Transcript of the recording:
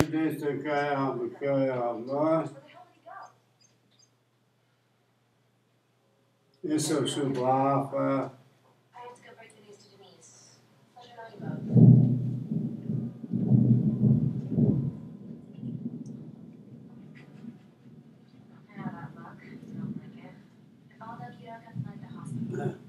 Deze kaya is so sublime. I have to go break the news to Denise. Pleasure knowing you both. I know that look. You don't like it. If all though you don't have to let the hospital.